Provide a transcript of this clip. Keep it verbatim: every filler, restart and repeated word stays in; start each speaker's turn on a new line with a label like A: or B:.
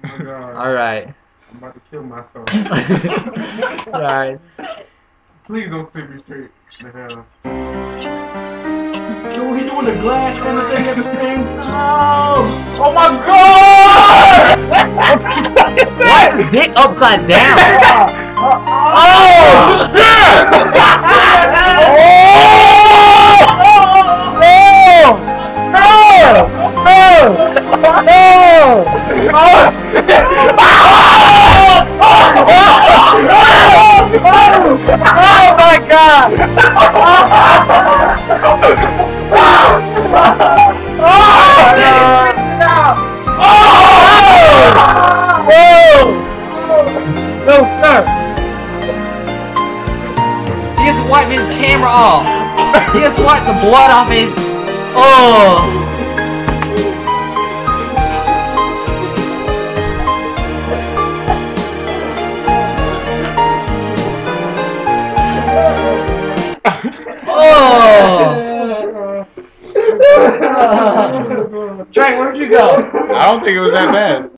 A: my God.
B: Alright.
A: I'm about to kill myself.
B: Alright.
A: Please don't stick me straight. The hell.
C: Yo, we doing the glass and the thing at the same time.
B: Oh my god! Why is his dick upside down? Oh shit! Oh my god! No, sir! He just wiped his camera off! He just wiped the blood off his... Oh! Oh! Trey, where'd you go?
D: I don't think it was that bad.